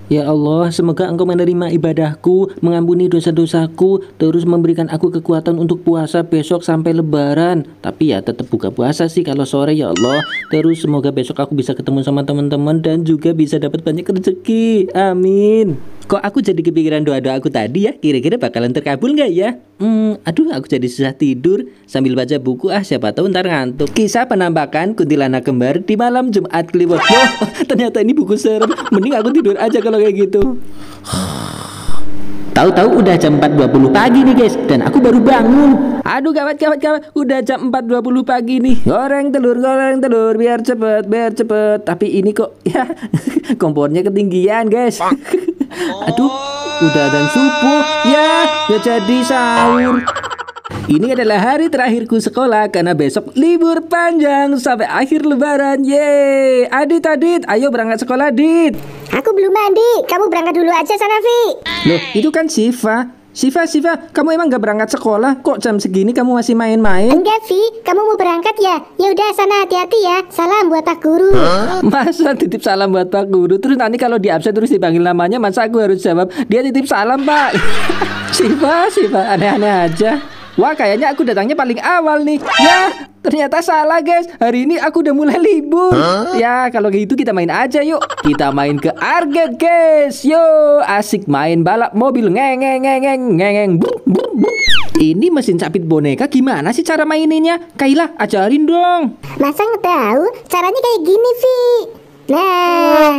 Ya Allah, semoga Engkau menerima ibadahku, mengampuni dosa-dosaku, terus memberikan aku kekuatan untuk puasa besok sampai Lebaran. Tapi ya tetap buka puasa sih kalau sore ya Allah. Terus semoga besok aku bisa ketemu sama teman-teman dan juga bisa dapat banyak rezeki. Amin. Kok aku jadi kepikiran doa-doa aku tadi ya? Kira-kira bakalan terkabul nggak ya? Aduh, aku jadi susah tidur sambil baca buku. Siapa tahu ntar ngantuk. Kisah penampakan kuntilanak kembar di malam Jumat Kliwon. Oh, ternyata ini buku serem. Mending aku tidur aja kalau kayak gitu. Tahu-tahu udah jam 4.20 pagi nih guys, dan aku baru bangun. Aduh gawat, udah jam 4.20 pagi nih. Goreng telur, biar cepet. Tapi ini kok ya kompornya ketinggian guys. Aduh, udah adzan subuh. Ya, gak jadi sahur. Ini adalah hari terakhirku sekolah karena besok libur panjang sampai akhir lebaran. Yeay, Adit, ayo berangkat sekolah, Adit. Aku belum mandi, kamu berangkat dulu aja sana, Vi. Loh, itu kan Siva, kamu emang gak berangkat sekolah? Kok jam segini kamu masih main-main? Enggak, Vi, kamu mau berangkat ya? Ya udah sana, hati-hati ya. Salam buat Pak Guru. Masa titip salam buat Pak Guru? Terus nanti kalau di absen terus dipanggil namanya, masa aku harus jawab dia titip salam, Pak? Siva, aneh-aneh aja. Wah, kayaknya aku datangnya paling awal nih. Ya, ternyata salah guys. Hari ini aku udah mulai libur. Ya, kalau gitu kita main aja yuk. Kita main ke arcade guys. Yo, asik main balap mobil. Ngeng. Ini mesin capit boneka gimana sih cara maininnya? Kayla, ajarin dong. Masa nggak tahu? Caranya kayak gini, Vi. Nah,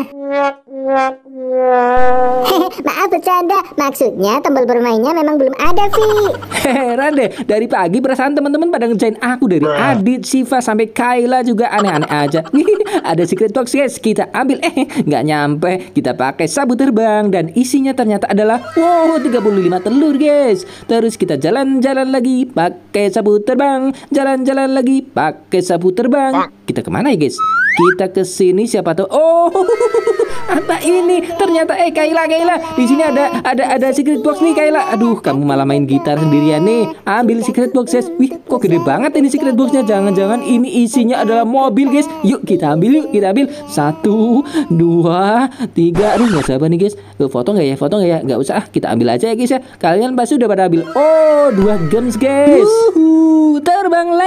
maaf bercanda. Maksudnya tombol bermainnya memang belum ada, Vi. Heran deh, dari pagi perasaan teman-teman pada ngerjain aku. Dari Adit, Siva sampai Kayla juga aneh-aneh aja. Ada secret box guys, kita ambil. Nggak nyampe. Kita pakai sabu terbang dan isinya ternyata adalah 35 telur guys. Terus kita jalan-jalan lagi pakai sabu terbang. Jalan-jalan lagi pakai sabu terbang. Kita kemana ya guys? Kita ke sini, siapa tahu. Oh, apa ini? Ternyata Kayla, di sini ada secret box nih Kayla. Aduh, kamu malah main gitar sendirian nih. Ambil secret box guys. Wih, kok gede banget ini secret boxnya. Jangan-jangan ini isinya adalah mobil guys. Yuk kita ambil. 1, 2, 3. Aduh, nggak sabar nih guys. Foto nggak ya? Nggak usah. Kita ambil aja ya guys ya. Kalian pasti udah pada ambil. Oh, 2 gems guys. Terbang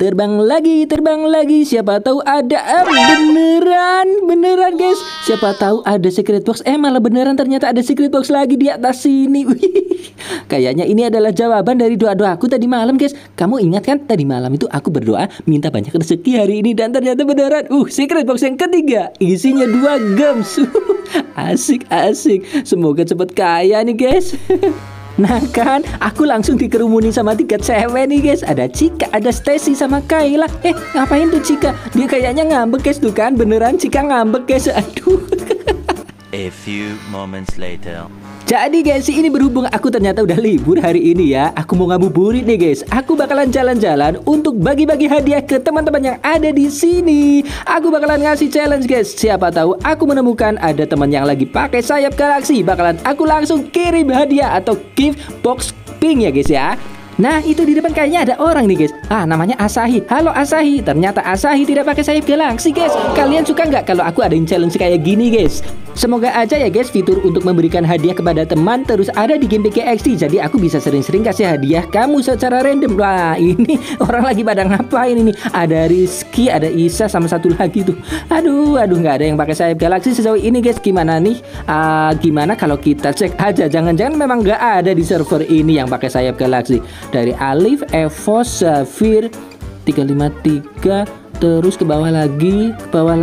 lagi. Siapa tahu ada beneran guys. Siapa tahu ada secret box. Malah beneran ternyata ada secret box lagi di atas sini. Kayaknya ini adalah jawaban dari doa-doaku tadi malam guys. Kamu ingat kan tadi malam itu aku berdoa minta banyak rezeki hari ini dan ternyata beneran. Secret box yang ketiga isinya 2 gems. Asik. Semoga cepet kaya nih guys. Nah kan, aku langsung dikerumuni sama 3 cewek nih guys. Ada Cika, ada Stacy sama Kayla. Ngapain tuh Cika? Dia kayaknya ngambek guys tuh kan. Beneran Cika ngambek guys. Aduh. A few moments later. Jadi guys, ini berhubung aku ternyata udah libur hari ini ya. Aku mau ngabuburit nih guys. Aku bakalan jalan-jalan untuk bagi-bagi hadiah ke teman-teman yang ada di sini. Aku bakalan ngasih challenge guys. Siapa tahu aku menemukan ada teman yang lagi pakai sayap galaksi. Bakalan aku langsung kirim hadiah atau gift box pink ya guys ya. Nah itu di depan kayaknya ada orang nih guys. Namanya Asahi. Halo Asahi. Ternyata Asahi tidak pakai sayap galaksi guys. Kalian suka nggak kalau aku adain challenge kayak gini guys? Semoga aja ya guys fitur untuk memberikan hadiah kepada teman terus ada di game PKXD. Jadi aku bisa sering-sering kasih hadiah kamu secara random. Wah ini orang lagi pada ngapain ini? Ada Rizky, ada Isa sama satu lagi tuh. Aduh nggak ada yang pakai sayap galaksi sejauh ini guys. Gimana nih? Gimana kalau kita cek aja? Jangan-jangan memang nggak ada di server ini yang pakai sayap galaksi. Dari Alif, Evos, Zafir 353. Terus ke bawah lagi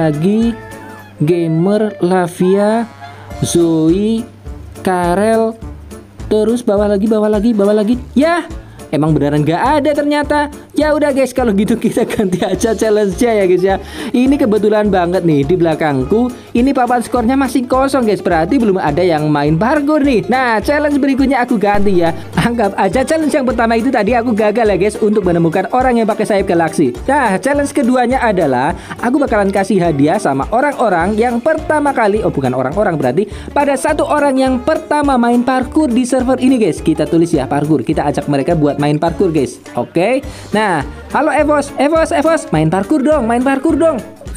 Gamer, Lavia, Zoe, Karel. Terus bawah lagi. Ya, emang beneran gak ada ternyata. Ya udah guys, kalau gitu kita ganti aja challenge-nya ya guys ya. Ini kebetulan banget nih di belakangku ini papan skornya masih kosong guys. Berarti belum ada yang main parkour nih. Nah, challenge berikutnya aku ganti ya. Anggap aja challenge yang pertama itu tadi aku gagal ya guys untuk menemukan orang yang pakai sayap galaksi. Nah, challenge keduanya adalah aku bakalan kasih hadiah sama orang-orang yang pertama kali, bukan orang-orang berarti pada satu orang yang pertama main parkour di server ini guys. Kita tulis ya parkour. Kita ajak mereka buat main parkour guys. Oke. Nah, halo Evos, main parkour dong. Ya,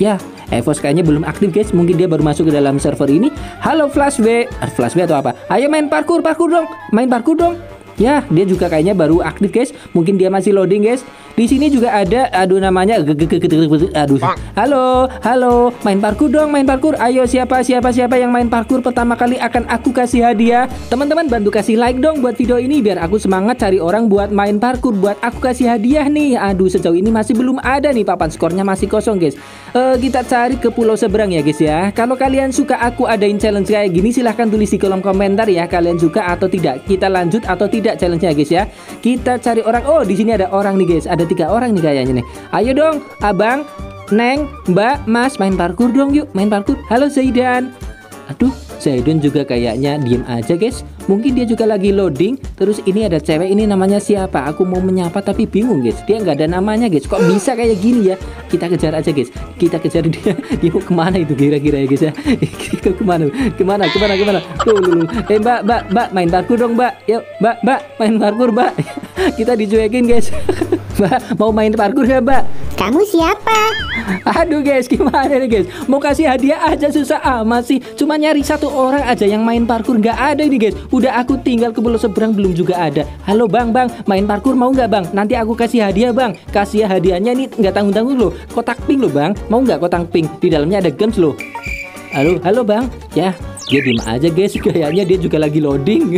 Evos kayaknya belum aktif guys. Mungkin dia baru masuk ke dalam server ini. Halo Flash W atau apa? Ayo main parkour dong. Main parkour dong. Ya, dia juga kayaknya baru aktif guys. Mungkin dia masih loading guys. Di sini juga ada, aduh namanya, aduh. Halo, main parkour dong, main parkour. Ayo siapa yang main parkour pertama kali akan aku kasih hadiah. Teman-teman bantu kasih like dong buat video ini biar aku semangat cari orang buat main parkour, buat aku kasih hadiah nih. Aduh, sejauh ini masih belum ada nih, papan skornya masih kosong guys. Kita cari ke pulau seberang ya guys ya. Kalau kalian suka aku adain challenge kayak gini, silahkan tulis di kolom komentar ya. Kalian suka atau tidak? Kita lanjut atau tidak challenge-nya guys ya. Kita cari orang. Oh, di sini ada orang nih guys. Ada 3 orang nih kayaknya nih. Ayo dong, abang, neng, mbak, mas, main parkour dong yuk, main parkour. Halo Zaidan. Aduh, Zaidan juga kayaknya diem aja guys. Mungkin dia juga lagi loading. Terus ini ada cewek, ini namanya siapa? Aku mau menyapa tapi bingung guys. Dia nggak ada namanya guys. Kok bisa kayak gini ya? Kita kejar aja guys. Kita kejar dia. Dia mau kemana itu kira-kira ya guys ya? Kemana? Tuh. Mbak, main parkour dong mbak. Yuk, mbak, main parkour mbak. Kita dicuekin guys. Mbak, mau main parkour ya mbak? Kamu siapa? Aduh guys, gimana nih guys? Mau kasih hadiah aja susah amat sih. Cuma nyari 1 orang aja yang main parkour, nggak ada ini guys. Udah aku tinggal ke pulau seberang belum juga ada. Halo bang, main parkour mau nggak bang? Nanti aku kasih hadiah bang. Kasih hadiahnya nih nggak tanggung-tanggung loh. Kotak pink loh bang. Mau nggak kotak pink? Di dalamnya ada gems loh. Halo bang. Ya, dia diem aja guys. Kayaknya dia juga lagi loading.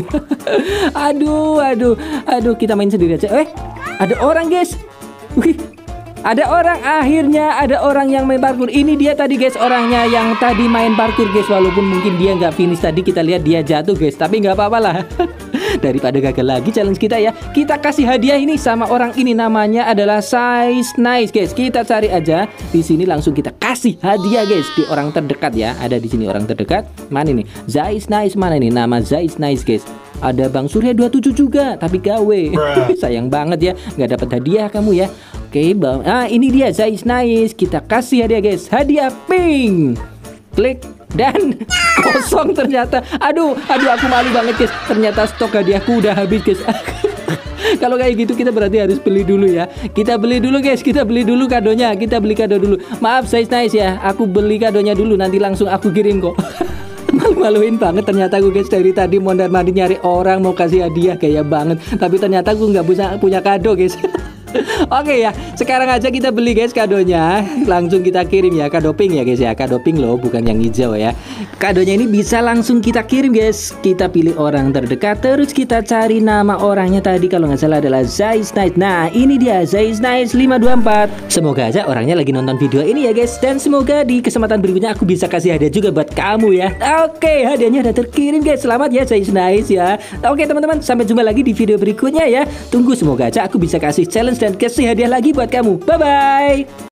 Aduh, kita main sendiri aja. Ada orang guys. Wih, ada orang, akhirnya ada orang yang main parkour. Ini dia tadi guys, orangnya yang tadi main parkour guys. Walaupun mungkin dia nggak finish tadi, kita lihat dia jatuh guys. Tapi nggak apa-apa lah. Daripada gagal lagi challenge kita ya, kita kasih hadiah ini sama orang ini. Namanya adalah Zais Nice guys. Kita cari aja di sini, langsung kita kasih hadiah guys di orang terdekat ya. Ada di sini orang terdekat. Mana ini? Zais Nice mana ini? Nama Zais Nice guys. Ada Bang Surya 27 juga, tapi gawe. Sayang banget ya, nggak dapat hadiah kamu ya. Oke bang, ini dia Zais Nice. Kita kasih hadiah guys, hadiah pink. Klik dan kosong ternyata. Aduh, aku malu banget guys. Ternyata stok hadiahku udah habis guys. Kalau kayak gitu kita berarti harus beli dulu ya. Kita beli dulu guys, kita beli dulu kadonya. Kita beli kado dulu. Maaf Zais Nice ya, aku beli kadonya dulu, nanti langsung aku kirim kok. Malu-maluin banget ternyata gue guys, dari tadi mondar-mandir nyari orang mau kasih hadiah kayak banget, tapi ternyata gue nggak punya kado guys. Oke ya, sekarang aja kita beli guys kadonya, langsung kita kirim ya. Kado pink ya guys ya, kado pink loh, bukan yang hijau ya. Kadonya ini bisa langsung kita kirim guys. Kita pilih orang terdekat, terus kita cari nama orangnya tadi, kalau nggak salah adalah Zais Nice. Nah ini dia Zais Nice 524. Semoga aja orangnya lagi nonton video ini ya guys, dan semoga di kesempatan berikutnya aku bisa kasih hadiah juga buat kamu ya. Oke, hadiahnya udah terkirim guys. Selamat ya Zais Nice ya. Oke teman-teman, sampai jumpa lagi di video berikutnya ya. Tunggu, semoga aja aku bisa kasih challenge dan kasih hadiah lagi buat kamu. Bye-bye.